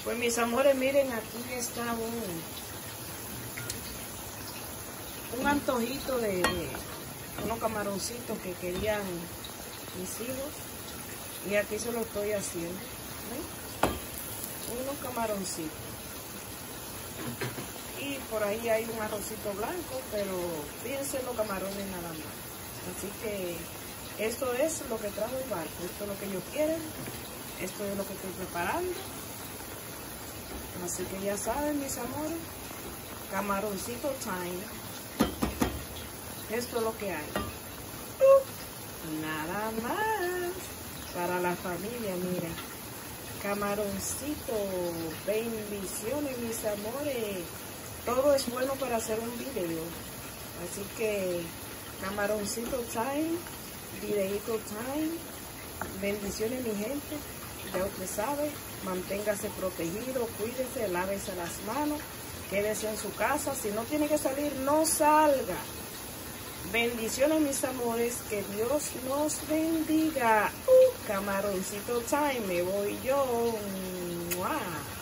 Pues mis amores, miren, aquí está un antojito de unos camaroncitos que querían mis hijos. Y aquí se lo estoy haciendo. ¿Ven? Unos camaroncitos. Y por ahí hay un arrocito blanco, pero fíjense los camarones nada más. Así que esto es lo que trajo el barco. Esto es lo que ellos quieren. Esto es lo que estoy preparando. Así que ya saben, mis amores, camaroncito time. Esto es lo que hay. Nada más. Para la familia, mira. Camaroncito. Bendiciones, mis amores. Todo es bueno para hacer un video. Así que camaroncito time. Videito time. Bendiciones, mi gente. Ya usted sabe, manténgase protegido, cuídese, lávese las manos, quédese en su casa. Si no tiene que salir, no salga. Bendiciones, mis amores, que Dios nos bendiga. Camaroncito time, me voy yo. ¡Mua!